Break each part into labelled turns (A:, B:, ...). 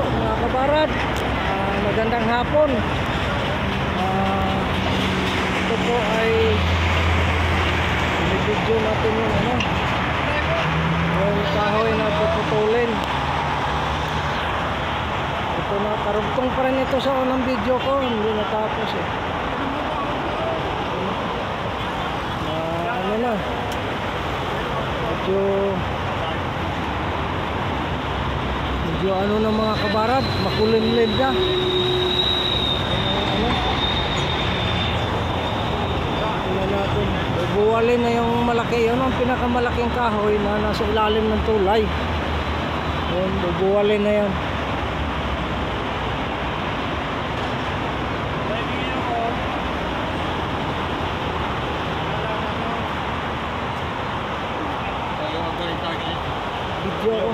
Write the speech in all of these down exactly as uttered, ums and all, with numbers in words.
A: mga kabarad, uh, magandang hapon. uh, ito po ay video natin yung ano, yung kahoy na puputulin. Ito na, karugtong pa rin ito sa unang video ko, hindi natapos eh. uh, ano na, medyo medyo ano na mga kabarad, makulimlim na. Ano, tingnan natin, buwalin na yung malaki, yun ang pinakamalaking kahoy na nasa ilalim ng tulay. Yun, bubuwalin na yan. Video ko.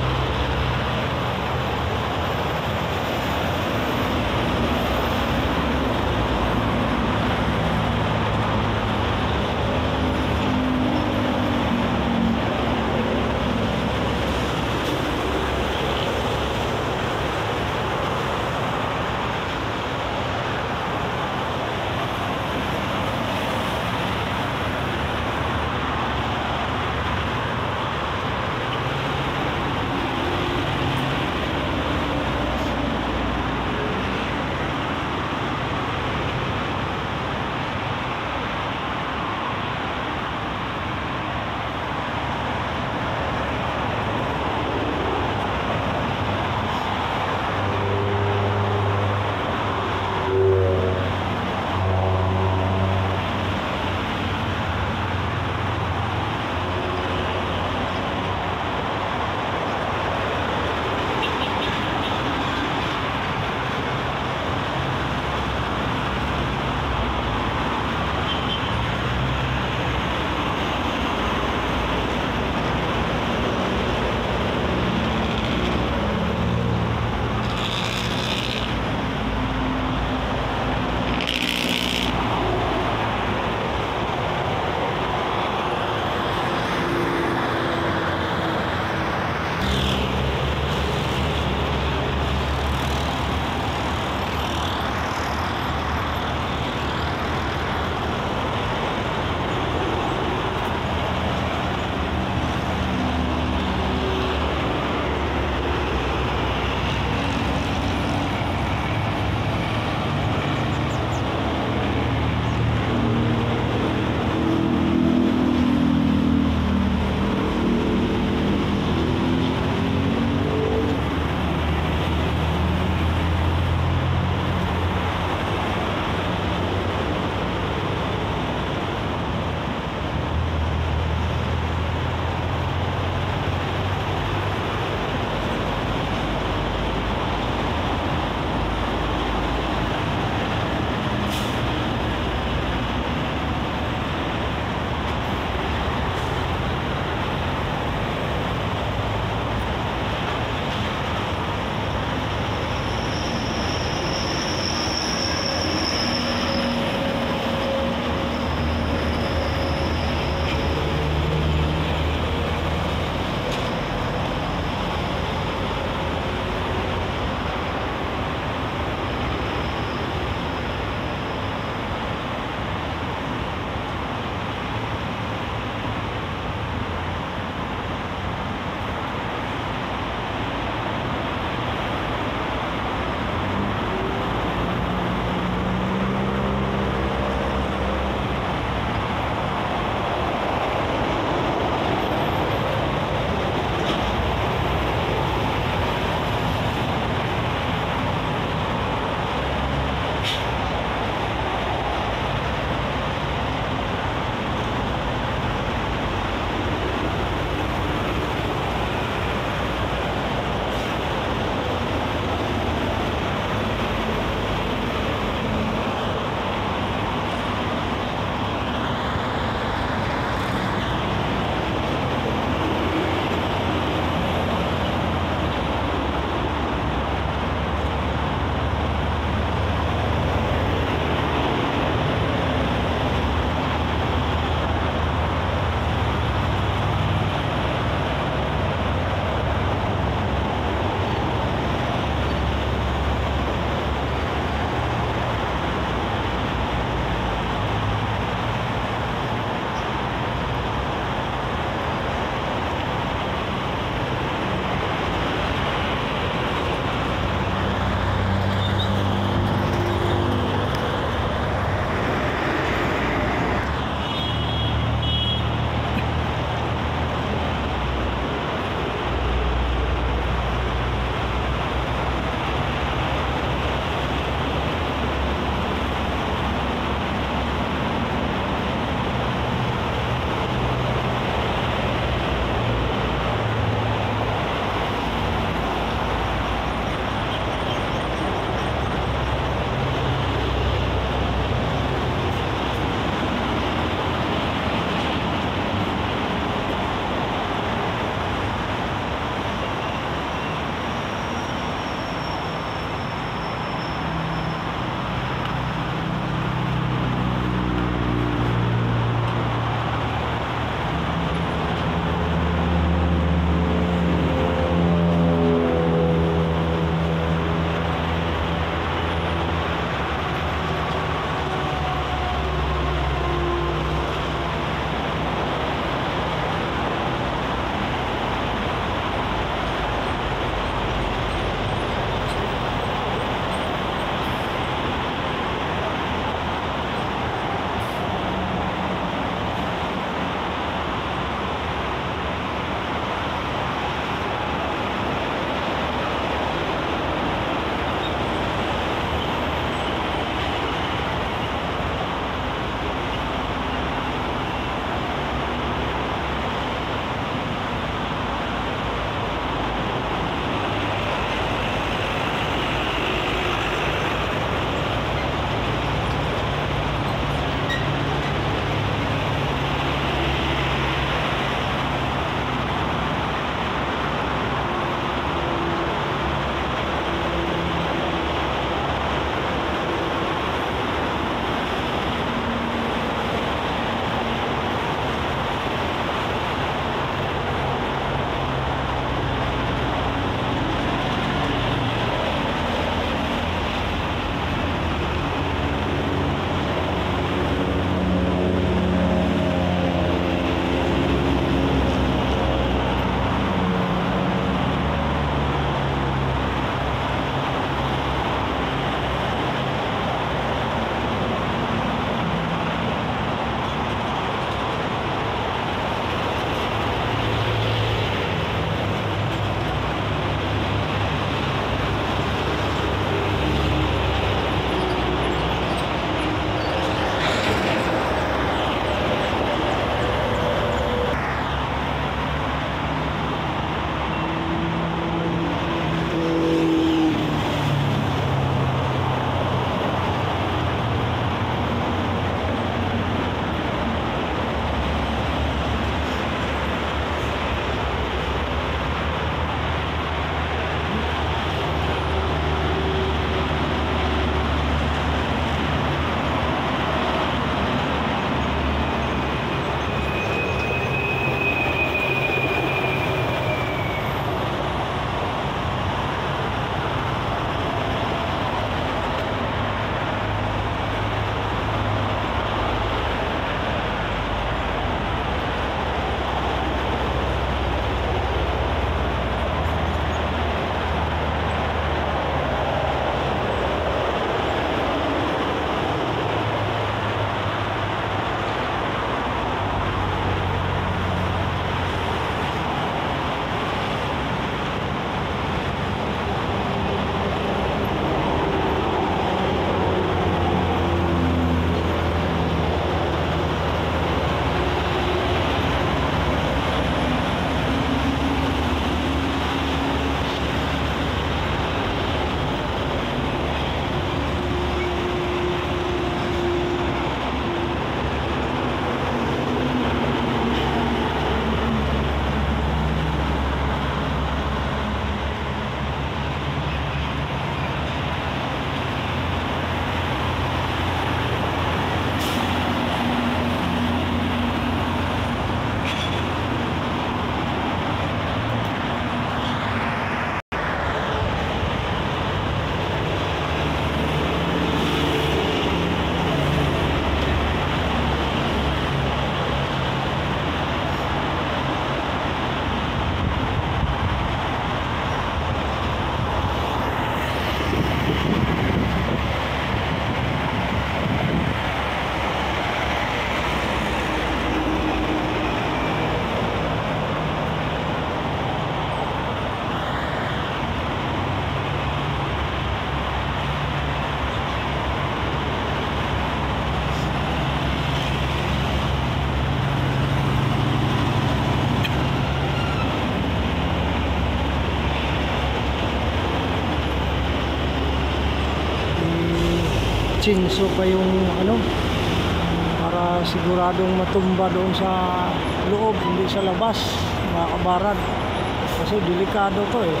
A: chinso pa yung ano, para siguradong matumba doon sa loob, hindi sa labas, mga kabarad. Kasi delikado to eh.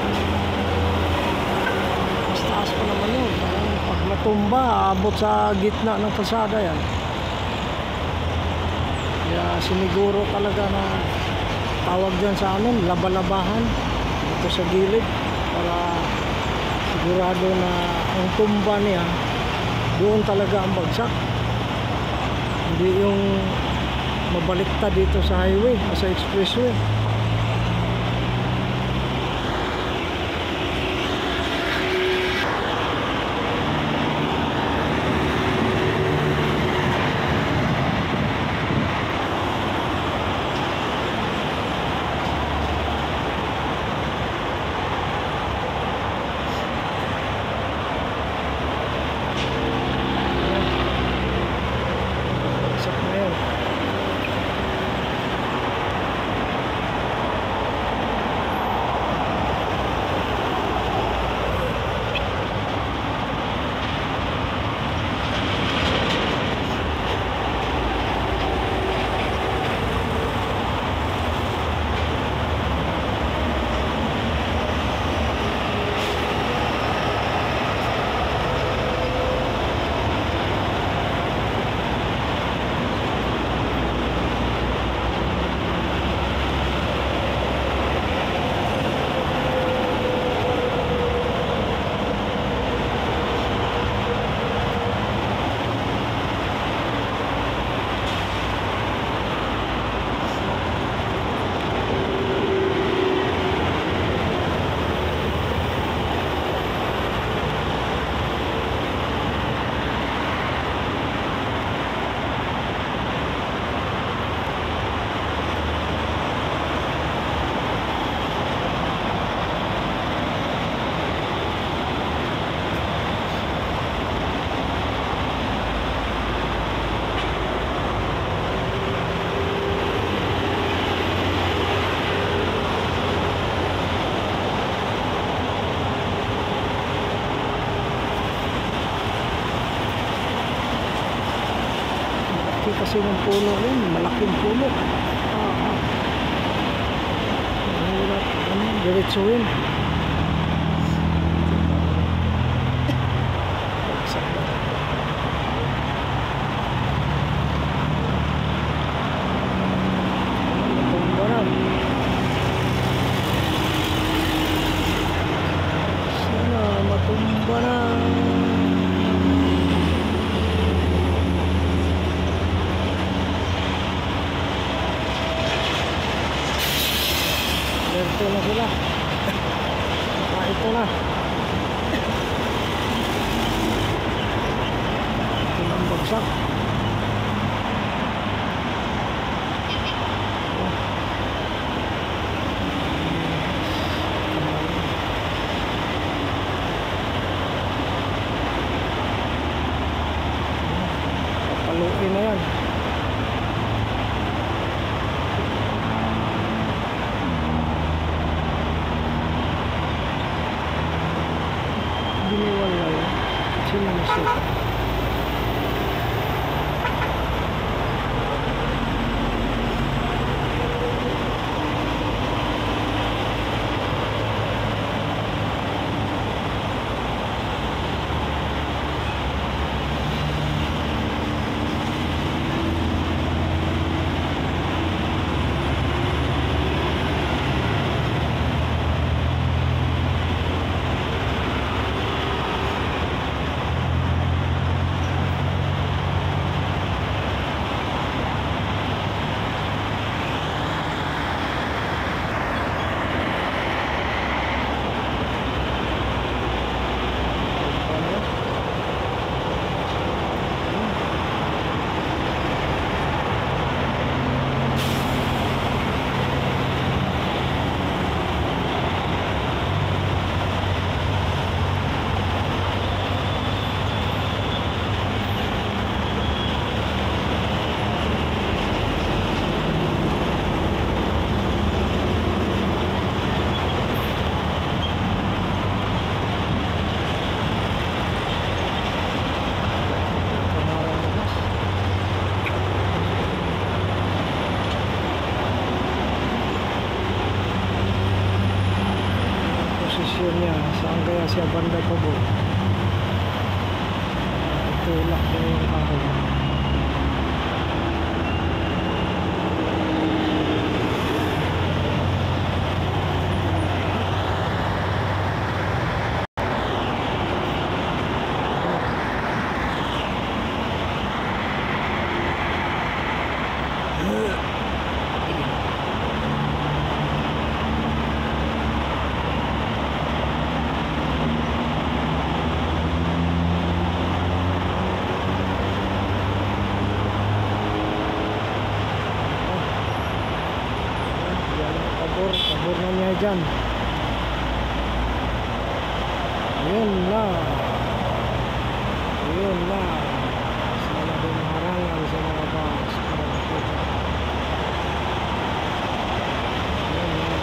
A: Mas taas pa naman yun. Pag matumba, abot sa gitna ng kalsada yan. Kaya siniguro talaga na tawag dyan sa amin, laba-labahan dito sa gilid, para sigurado na ang tumba niya doon talaga ang bagsak, hindi yung mabaliktad dito sa highway o sa expressway. Kasi ng puno yun, malaking puno. Ah, ah. Mahirap, ano, diretsuhin. Matumba na. Sana matumba na. Ito na sila. Ah, ito na. Ito na ang bagsak. Papaluin na yan. Biniwalay sinumusok. direksyon niya. Saan kaya siya banda pa po? Tulak na yung kahoy. Pabor na niya dyan. Ayun na. Ayun na. Sana din harangan sa mga bus. Para makita. Ayun na.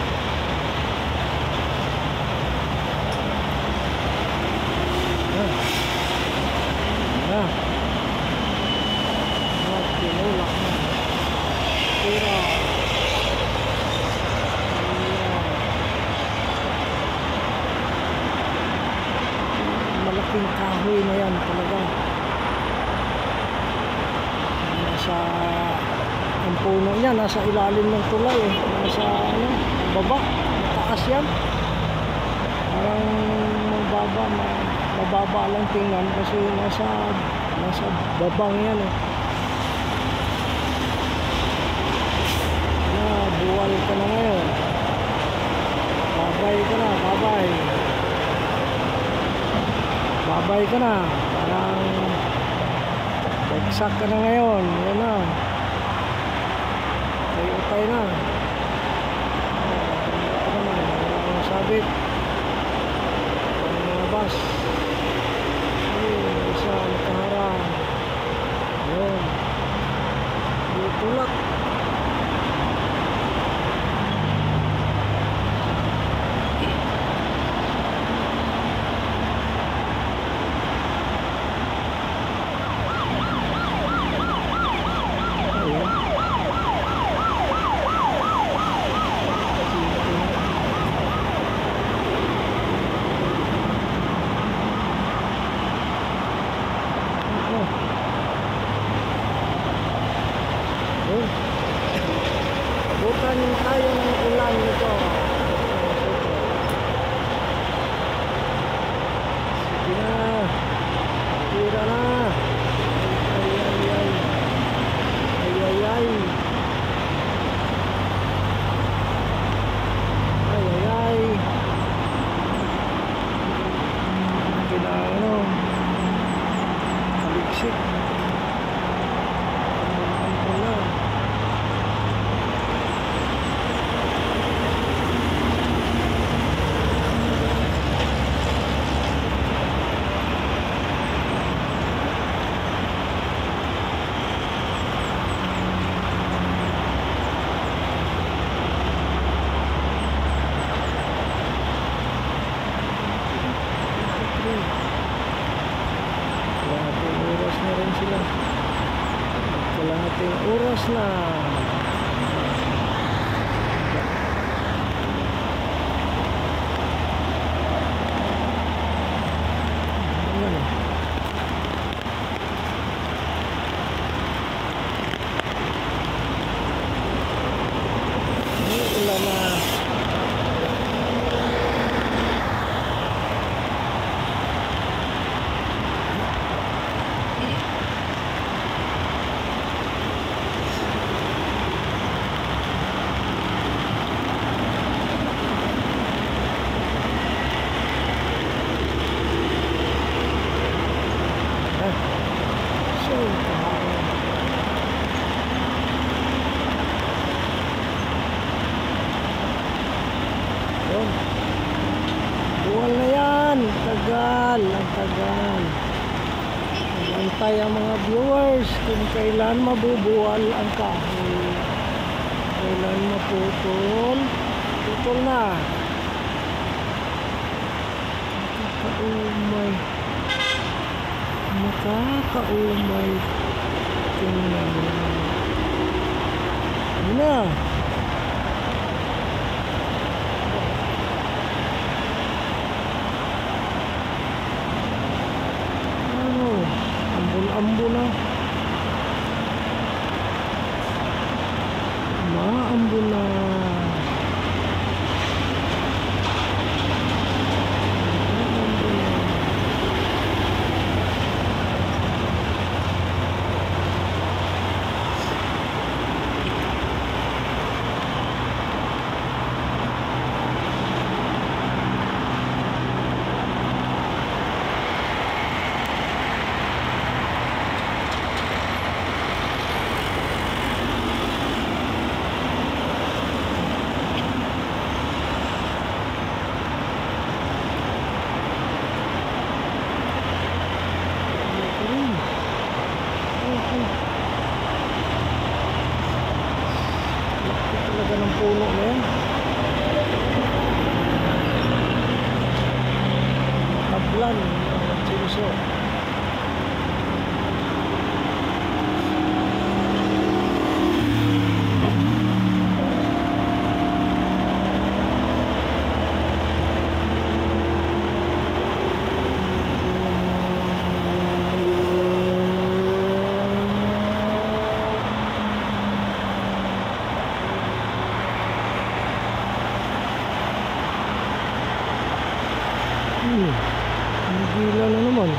A: Ayun. Ayun na. At tinulak na. Tira. Malaking kahoy na yan talaga. Nasa ang puno niya nasa ilalim ng tulay eh. Nasa ano, baba, taas yan. Parang mababa, mababa lang tingnan kasi nasa nasa babang yan eh. Na buwal ka na ngayon. Babay ka na, babay. Babay ka na, parang bagsak ka na ngayon. Yan na, tayo-tay na. Ito naman, walang sabit, walang mga bus. Ayun, isa nakaharang. Ayun, tulak. Bukan tayo ng ulan nito. Sige na. Tira na. Ay ay ay. Ay ay ay. Ay ay ay. Kailangan ano. Kaliksik. Kalahating oras na. Ayan. Ini ulan na. Buwal na yan. Tagal. Ang tagal. Antay ang mga viewers kung kailan mabubuwal ang kahoy. Kailan maputol. Putol na. Nakakaumay. Nakakaumay. Tingnan mo. Yun na. maambo na. Maambo na. Ng puno na yan. Tablan ng chinso. Hmm, gila na naman.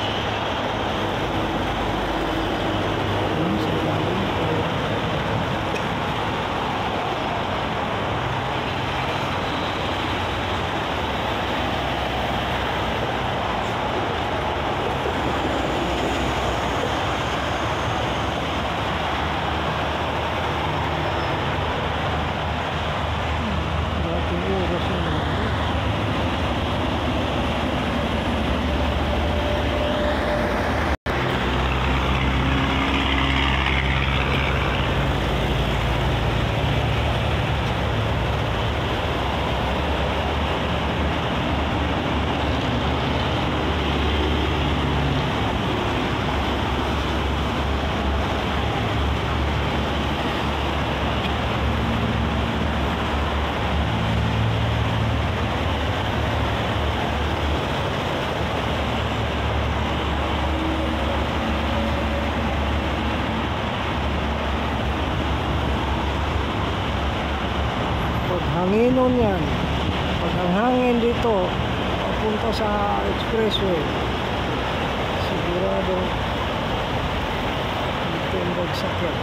A: Dating oras na naman. Hanginon yan. Pag ang hangin dito papunta sa expressway, sigurado dito ang bagsak yan.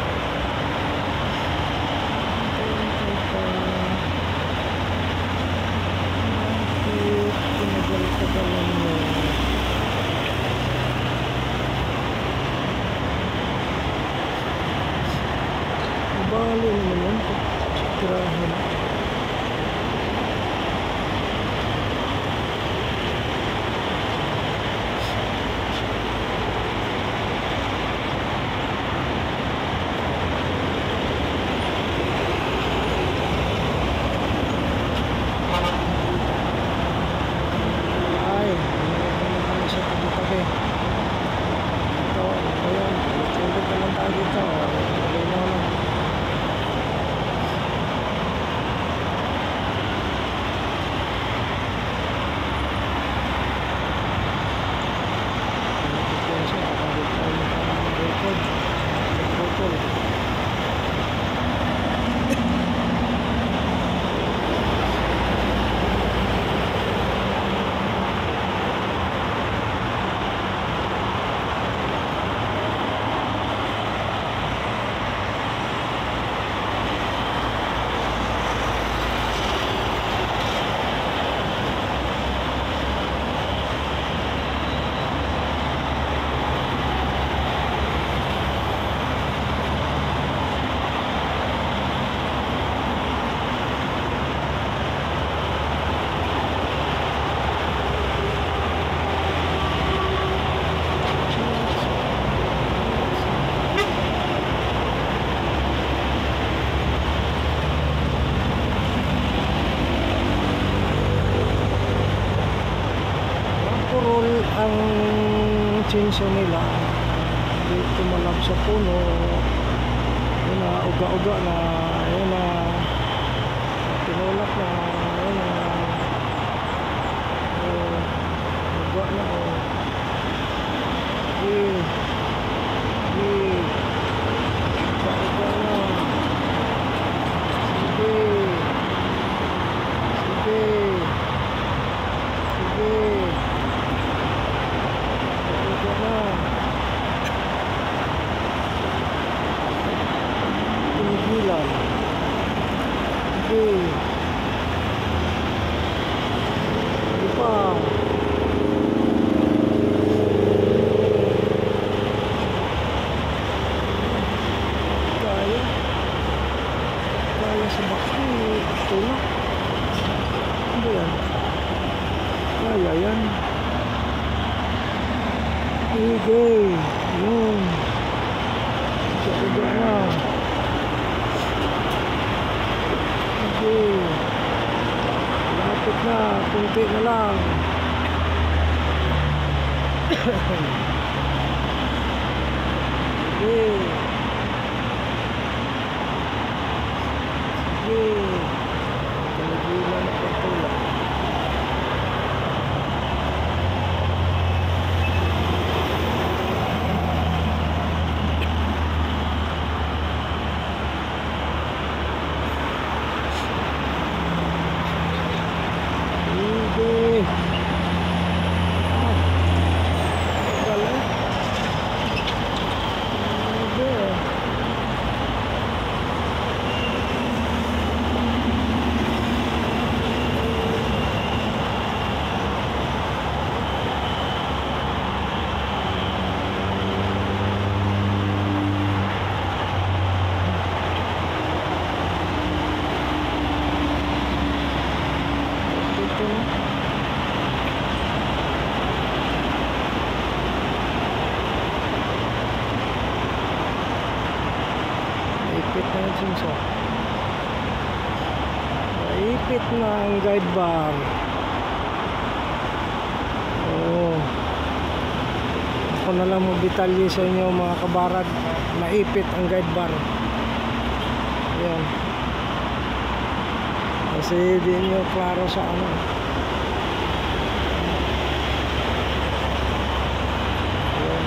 A: Pinagalit-tagalan mo. Bali naman yan. Tirahin. ang chinso nila dito malap sa puno, yun na uga-uga na, yun na tinulak na, yun na uh, uga na oh. Eh, Ay, ayan. Okay. Yun. Sakudok na. Okay. Lapit na. Kunti na lang. Okay. Okay. Kalagilan na pagtula. Okay. Ah. Galing. Okay. Ito na. Naipit na yung sinso. Naipit na ang guide bar. Oo. Ako na lang magdetalye sa inyo mga kabarad. Naipit ang guide bar. Ayan. Kasi di nyo klaro sa ano. Ayan.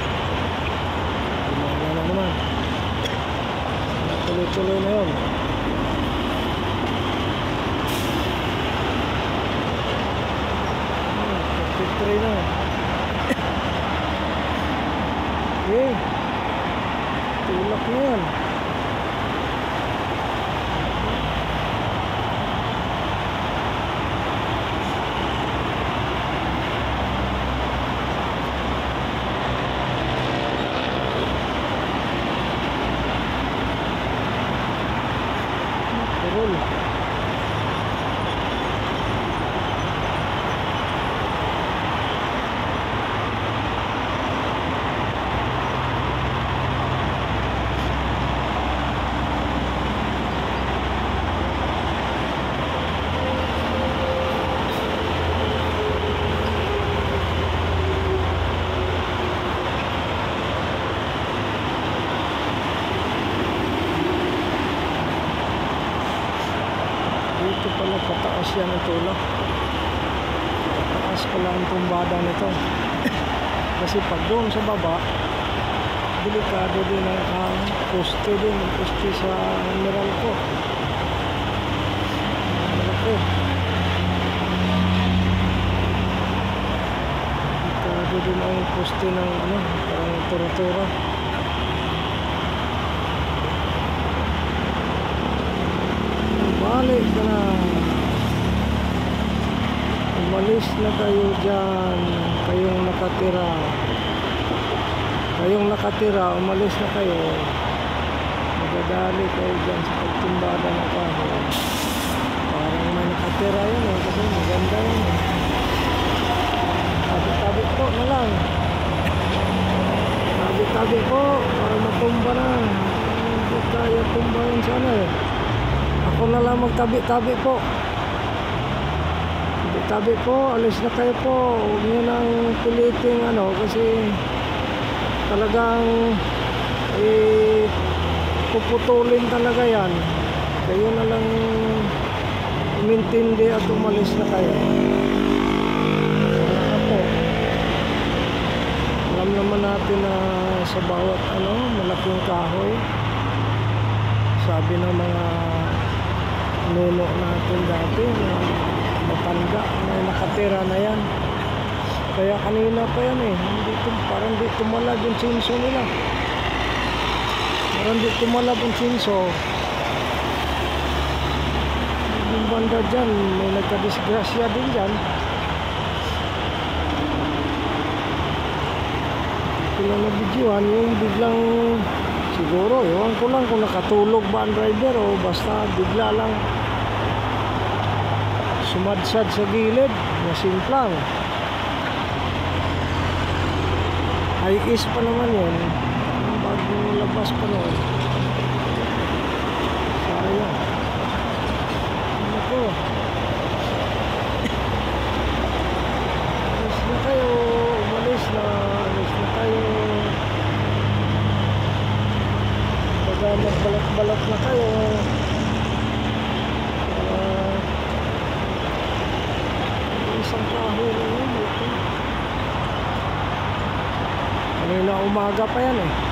A: Gumana na naman. Tuloy-tuloy na yun. fifty-three na. Okay. Tulak na yan. Turul. Dito pala pataas yan ang tulak. Pataas pala ang tumbada nito. Kasi pag doon sa baba, delikado din ang uh, poste din, ang poste sa mineral ko. Malaki. Delikado din ang poste ng ano, parang tura-tura. Balik ka na. Umalis na kayo dyan. Kayong nakatira. Kayong nakatira, umalis na kayo. Magdadali kayo dyan sa pagtumbada ng kahoy. Parang may nakatira yun eh. Kasi maganda yun eh. Tabi-tabi po na lang. Tabi-tabi po. Para matumba na. Hindi kaya tumba yun sana eh. Ako na lang magtabi-tabi po. Tabi po, alis na kayo po. Huwag nyo nang piliting ano, kasi talagang eh, puputulin talaga yan. Kayo na lang umintindi at umalis na kayo. Ano po, alam naman natin na sa bawat ano, malaking kahoy, sabi ng mga nuno natin dati na matanda na nakatira na yan. Kaya kanina pa yan eh, hindi, parang di tumalab yung chinso nila. Parang di tumalab yung chinso. Yung banda dyan, may nagka-disgrasya din dyan. Kailan na videohan, yung biglang siguro, ewan ko lang kung nakatulog ba ang driver o basta bigla lang sumadsad sa gilid na simplang. Ay is pa naman yun, bagong labas pa noon. Sayang. Ano ko? Alis na kayo, umalis na, alis na kayo. Baga magbalak-balak na kayo. Uh, isang kahoy na yun, malaki. Kanina umaga pa yan eh.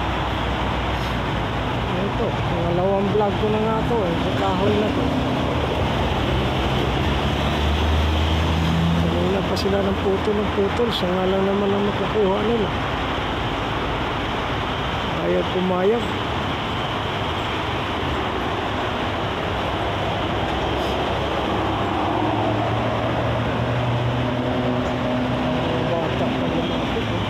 A: Ito, pangalawang vlog ko na nga ito eh, sa kahoy na to. Kanina pa sila ng putol ng putol, siya nga lang naman ang makukuha nila. Ayaw pumayag. Bata pa lumapit eh.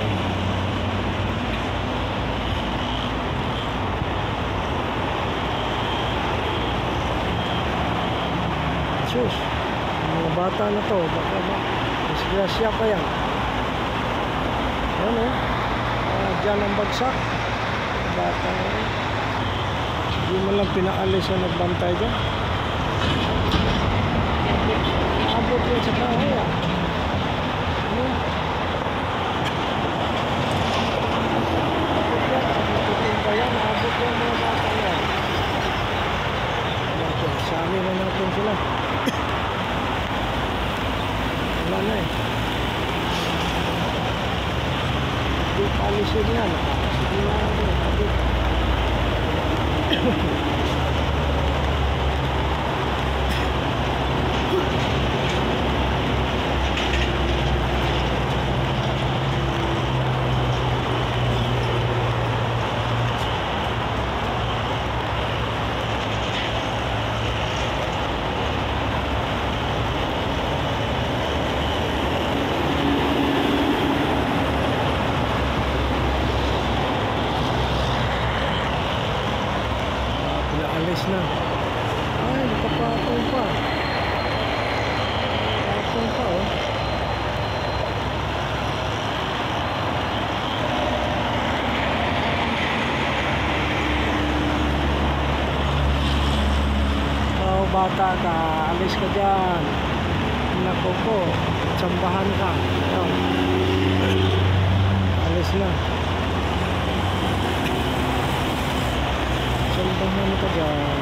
A: Sus, mga bata na to, baka ba disgrasya pa yan. Yan eh, uh, dyan ang bagsak. Bata na yan. Hindi mo lang pinaalis na nagbantay dyan. Naabot yun sa kahoy ah. Ano? Naabot yan, naabot pa yan, naabot yan mga bata yan. Sali na natin sila. Wala na eh. Hindi palisin na. Nakakasin na ako. Alis na. Ay, nakapatong pa. Patong pa oh. Oh, bata ka, alis ka dyan. Nako po, tsambahan ka. Ayan. Alis na. Tsambahan ka dyan.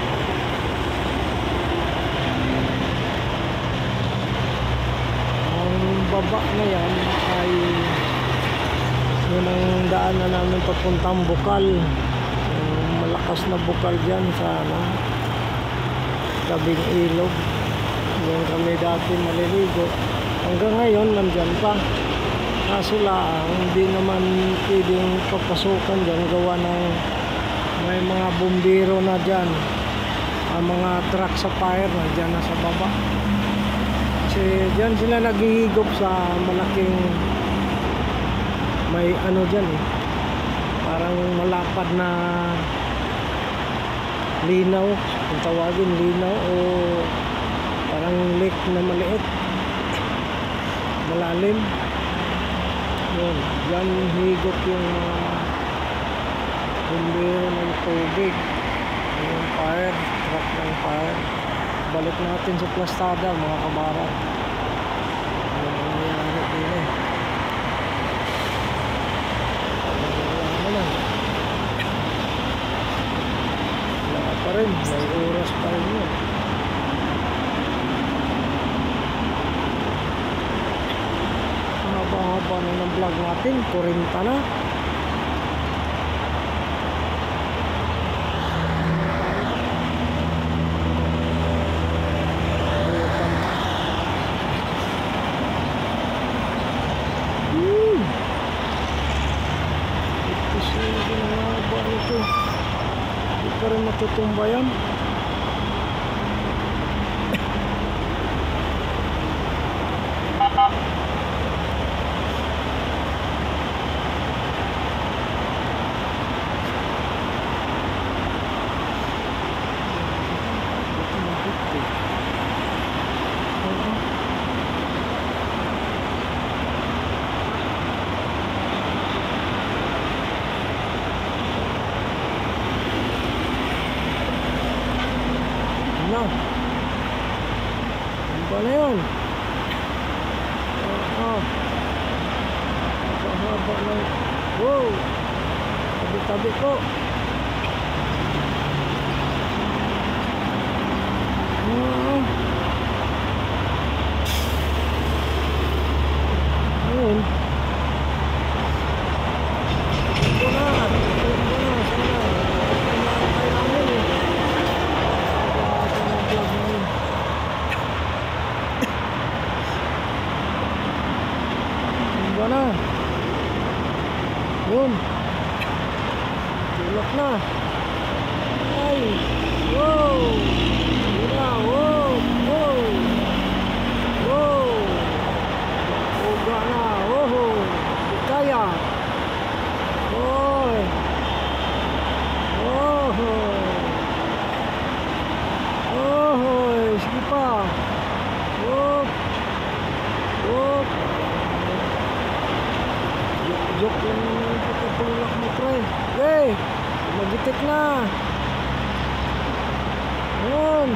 A: Ang baba na yan ay yun ang daan na namin papuntang Bukal. Yung malakas na bukal dyan sa ano, tabing ilog. Yung kami dati maliligo. Hanggang ngayon nandyan pa. Kaso lang hindi naman pwedeng papasukan dyan gawa ng may mga bumbiro na dyan. Ang mga truck sa fire na dyan na sa baba. Kasi dyan sila naghihigop sa malaking may ano dyan eh. Parang malapad na linaw, kung tawagin linaw, o parang lake na maliit, malalim. Yun, dyan higop yung mga bumbiro ng tubig, yung fire, truck ng fire. Balik natin sa plastada mga kabarat. Ano nangyayari din eh. Ano na, wala pa rin, may oras pa rin yun. Haba-haba na ng vlog natin, kurinta na. Hindi pa rin matutumba yan. Ang Ano? Wow! Tabi-tabi po. Hmm. Yun. Ito na. Ito na. Sana. Kumain namin eh. Ito na vlog namin. Ito na. Yun. Tulak na. Ay. Wow. Mira. Wow. Wow. Wow. Uga na. Oh. Kaya. Oy. Oh. Oh. Sige pa. Oh. Oh. Joke lang naman yung pagkatulak mo, pre. Hey! Magitik na. Yun.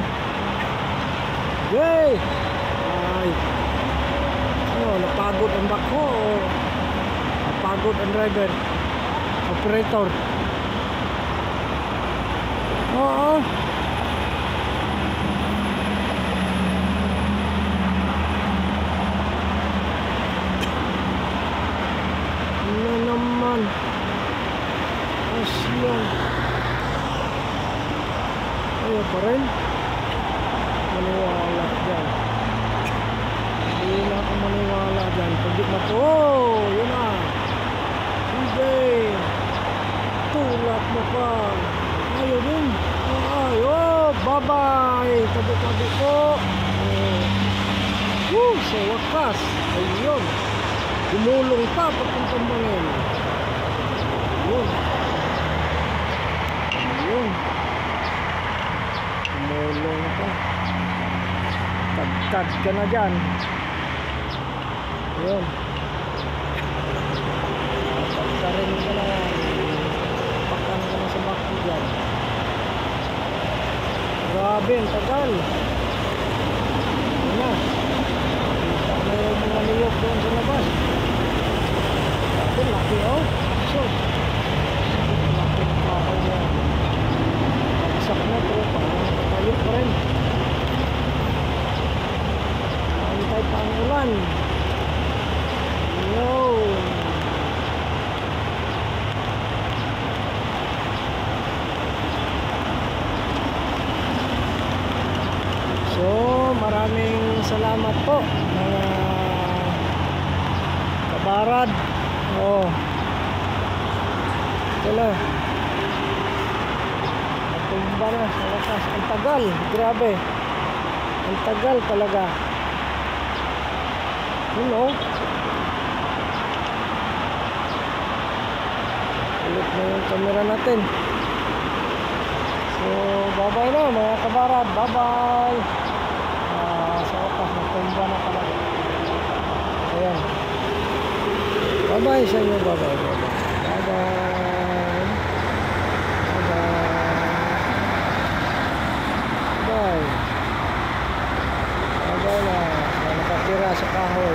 A: Hey! Ay. Oh, napagod ang bako. Napagod ang driver. Operator. Oo. Ano naman? Asyan. Ayaw pa rin. Maniwala dyan. Hindi na ako maniwala dyan. Pagdik na po. Oh, yun na. Hindi. Tulak mo pa. Ayaw din. Ay, oh, bye-bye. Tabi-tabi po. Oh. Woo, sa wakas. Ayun. Gumulong pa pagpuntang bangin. Yun. Yun. Gumulong pa. Tagtag ka na dyan. Yun. Tagtarin ka na yan. Pakan ka na sa bako dyan. Grabe, ang tagal. Yun na. Kita na yung mga niyok doon sa labas. Grabe, laki oh. So, laki ng kahoy niya. Pagsak na pero parang tayo pa rin. Antay pa ang ulan. Yo. So, maraming salamat po mga kabarad. Oh. Wala. Natumba na sa wakas. Ang tagal. Grabe. Ang tagal talaga. You know. Ulit na yung camera natin. So, bye-bye na mga kabarad. Bye-bye. Uh, sa wakas. Natumba na talaga. Ayan. Bye-bye sa inyo. Bye-bye. Bye-bye. Bye-bye. Bye-bye. Bye-bye na. Nakatira sa kahoy.